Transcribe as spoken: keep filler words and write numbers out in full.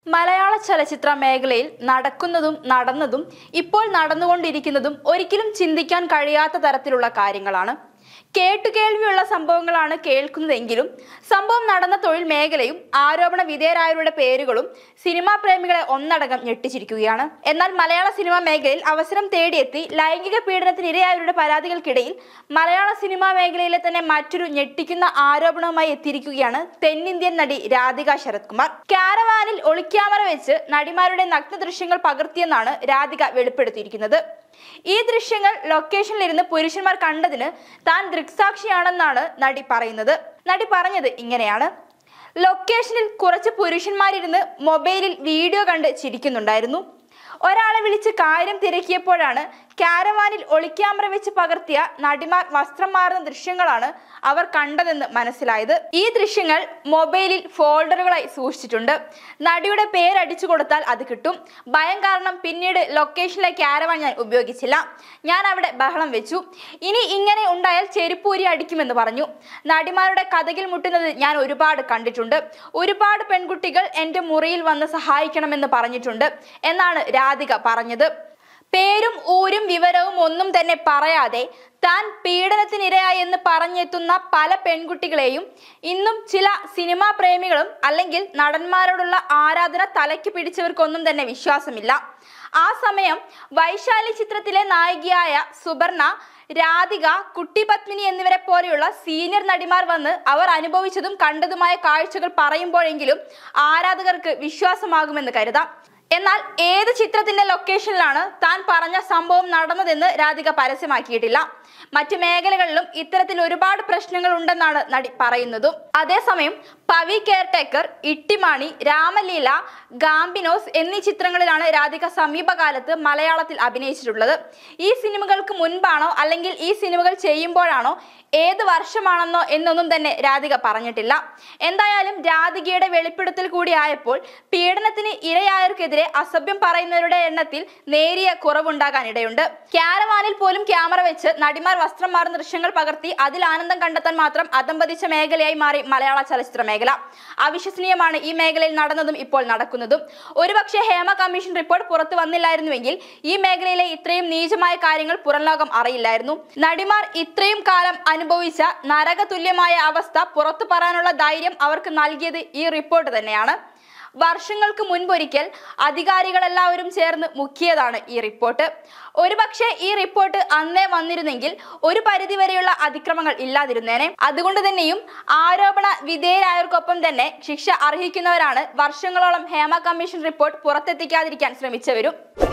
മലയാള ചലച്ചിത്ര മേഖലയിൽ നടക്കുന്നതും നടന്നതും ഇപ്പോൾ നടന്നുകൊണ്ടിരിക്കുന്നതും ഒരിക്കലും ചിന്തിക്കാൻ കഴിയാത്ത തരത്തിലുള്ള കാര്യങ്ങളാണ്. കേട്ടുകേൾവിയുള്ള സംഭവങ്ങളാണ് കേൾക്കുന്നതെങ്കിലും സംഭവം നടന്ന തൊഴിൽ മേഖലയും ആരോപണ വിധേയരായവരുടെ പേരുകളും സിനിമാ പ്രേമികളെ ഒന്നടങ്കം ഞെട്ടിച്ചിരിക്കുകയാണ്. എന്നാൽ മലയാള സിനിമാ മേഖലയിൽ അവസരം തേടിയെത്തി ലൈംഗിക പീഡനത്തിന് ഇരയായവരുടെ പരാതികൾക്കിടയിൽ മലയാള സിനിമാ മേഖലയിലെ തന്നെ മറ്റൊരു ഞെട്ടിക്കുന്ന ആരോപണവുമായി എത്തിയിരിക്കുകയാണ് തെന്നിന്ത്യൻ നടി രാധിക ശരത് കുമാർ. കാരവാനിൽ ഒളിക്യാമറ വെച്ച് നടിമാരുടെ നഗ്ന ദൃശ്യങ്ങൾ പകർത്തിയെന്നാണ് രാധിക വെളിപ്പെടുത്തിയിരിക്കുന്നത്. ഈ ദൃശ്യങ്ങൾ ലൊക്കേഷനിലിരുന്ന് പുരുഷന്മാർ കണ്ടതിന് താൻ ദൃക്സാക്ഷിയാണെന്നാണ് നടി പറയുന്നത്. നടി പറഞ്ഞത് ഇങ്ങനെയാണ്: ലൊക്കേഷനിൽ കുറച്ച് പുരുഷന്മാരിരുന്ന് മൊബൈലിൽ വീഡിയോ കണ്ട് ചിരിക്കുന്നുണ്ടായിരുന്നു. ഒരാളെ വിളിച്ച് കാര്യം തിരക്കിയപ്പോഴാണ് കാരവാനിൽ ഒളിക്യാമറ വെച്ച് പകർത്തിയ നടിമാർ വസ്ത്രം മാറുന്ന ദൃശ്യങ്ങളാണ് അവർ കണ്ടതെന്ന് മനസ്സിലായത്. ഈ ദൃശ്യങ്ങൾ മൊബൈലിൽ ഫോൾഡറുകളായി സൂക്ഷിച്ചിട്ടുണ്ട്. നടിയുടെ പേരടിച്ചു കൊടുത്താൽ അത് കിട്ടും. ഭയം കാരണം പിന്നീട് ലൊക്കേഷനിലെ കാരവാൻ ഞാൻ ഉപയോഗിച്ചില്ല. ഞാൻ അവിടെ ബഹളം വെച്ചു. ഇനി ഇങ്ങനെ ഉണ്ടായാൽ ചെരുപ്പൂരി അടിക്കുമെന്ന് പറഞ്ഞു. നടിമാരുടെ കഥകിൽ മുട്ടുന്നത് ഞാൻ ഒരുപാട് കണ്ടിട്ടുണ്ട്. ഒരുപാട് പെൺകുട്ടികൾ എൻ്റെ മുറിയിൽ വന്ന് സഹായിക്കണമെന്ന് പറഞ്ഞിട്ടുണ്ട് എന്നാണ് രാധിക പറഞ്ഞത്. പേരും ഊരും വിവരവും ഒന്നും തന്നെ പറയാതെ താൻ പീഡനത്തിനിരയായി എന്ന് പറഞ്ഞെത്തുന്ന പല പെൺകുട്ടികളെയും ഇന്നും ചില സിനിമാ പ്രേമികളും അല്ലെങ്കിൽ നടന്മാരോടുള്ള ആരാധന തലയ്ക്ക് പിടിച്ചവർക്കൊന്നും തന്നെ വിശ്വാസമില്ല. ആ സമയം വൈശാലി ചിത്രത്തിലെ നായികയായ സുബർണ, രാധിക, കുട്ടി പത്മിനി എന്നിവരെ പോലെയുള്ള സീനിയർ നടിമാർ വന്ന് അവർ അനുഭവിച്ചതും കണ്ടതുമായ കാഴ്ചകൾ പറയുമ്പോഴെങ്കിലും ആരാധകർക്ക് വിശ്വാസമാകുമെന്ന് കരുതാം. എന്നാൽ ഏത് ചിത്രത്തിന്റെ ലൊക്കേഷനിലാണ് താൻ പറഞ്ഞ സംഭവം നടന്നതെന്ന് രാധിക പരസ്യമാക്കിയിട്ടില്ല. മറ്റു മേഖലകളിലും ഇത്തരത്തിൽ ഒരുപാട് പ്രശ്നങ്ങൾ ഉണ്ടെന്നാണ് നടി പറയുന്നതും. അതേസമയം പവി കെയർടേക്കർ, ഇട്ടിമാണി, രാമലീല, ഗാംബിനോസ് എന്നീ ചിത്രങ്ങളിലാണ് രാധിക സമീപകാലത്ത് മലയാളത്തിൽ അഭിനയിച്ചിട്ടുള്ളത്. ഈ സിനിമകൾക്ക് മുൻപാണോ അല്ലെങ്കിൽ ഈ സിനിമകൾ ചെയ്യുമ്പോഴാണോ ഏത് വർഷമാണെന്നോ എന്നൊന്നും തന്നെ രാധിക പറഞ്ഞിട്ടില്ല. എന്തായാലും രാധികയുടെ വെളിപ്പെടുത്തൽ കൂടി ആയപ്പോൾ പീഡനത്തിന് ഇരയായവർക്കെതിരെ അസഭ്യം പറയുന്നവരുടെ എണ്ണത്തിൽ നേരിയ കുറവുണ്ടാകാൻ ഇടയുണ്ട്. കാരവാനിൽ പോലും ക്യാമറ വെച്ച് നടിമാർ വസ്ത്രം മാറുന്ന ദൃശ്യങ്ങൾ പകർത്തി അതിൽ ആനന്ദം കണ്ടെത്താൻ മാത്രം അധംപതിച്ച മേഖലയായി മാറി മലയാള ചലച്ചിത്ര മേഖല. അവിശ്വസനീയമാണ് ഈ മേഖലയിൽ നടന്നതും ഇപ്പോൾ നടക്കുന്നതും. ഒരുപക്ഷെ ഹേമ കമ്മീഷൻ റിപ്പോർട്ട് പുറത്തു വന്നില്ലായിരുന്നുവെങ്കിൽ ഈ മേഖലയിലെ ഇത്രയും നീചമായ കാര്യങ്ങൾ പുറംലോകം അറിയില്ലായിരുന്നു. നടിമാർ ഇത്രയും കാലം അനുഭവിച്ച നരകതുല്യമായ അവസ്ഥ പുറത്തു പറയാനുള്ള ധൈര്യം അവർക്ക് നൽകിയത് ഈ റിപ്പോർട്ട് തന്നെയാണ്. വർഷങ്ങൾക്ക് മുൻപൊരിക്കൽ അധികാരികളെല്ലാവരും ചേർന്ന് മുക്കിയതാണ് ഈ റിപ്പോർട്ട്. ഒരുപക്ഷെ ഈ റിപ്പോർട്ട് അന്നേ വന്നിരുന്നെങ്കിൽ ഒരു പരിധിവരെയുള്ള അതിക്രമങ്ങൾ ഇല്ലാതിരുന്നേനെ. അതുകൊണ്ട് തന്നെയും ആരോപണ വിധേയരായവർക്കൊപ്പം തന്നെ ശിക്ഷ അർഹിക്കുന്നവരാണ് വർഷങ്ങളോളം ഹേമ കമ്മീഷൻ റിപ്പോർട്ട് പുറത്തെത്തിക്കാതിരിക്കാൻ ശ്രമിച്ചവരും.